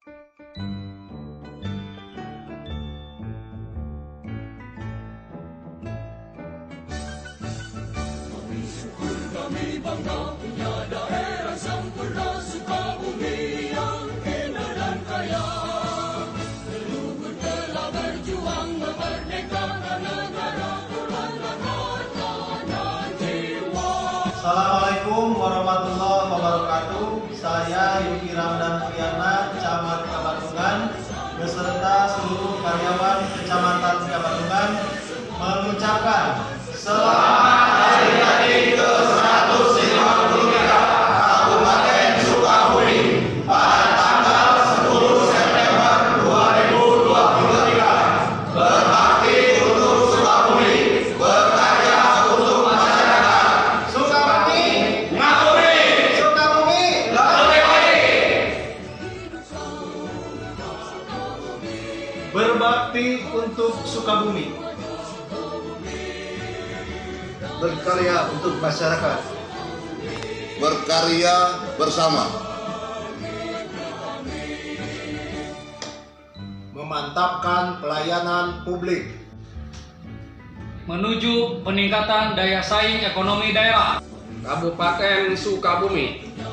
Kami bangga punya daerah sempurna, Sukabumi yang indah dan kaya. Leluhur telah berjuang memerdekakan negara, korbankan harta dan jiwa. Assalamualaikum warahmatullahi wabarakatuh. Saya Yuki Ramdan Priana, Camat Kabatungan, beserta seluruh karyawan Kecamatan Kabatungan mengucapkan selamat Hari Jadi ke-153 Kabupaten Sukabumi pada tanggal 10 September 2023. Berbakti untuk Sukabumi, berkarya untuk masyarakat. Sukabumi, Ngabumi! Sukabumi, lebih baik! Berbakti untuk Sukabumi, berkarya untuk masyarakat, berkarya bersama, memantapkan pelayanan publik, menuju peningkatan daya saing ekonomi daerah. Kabupaten Sukabumi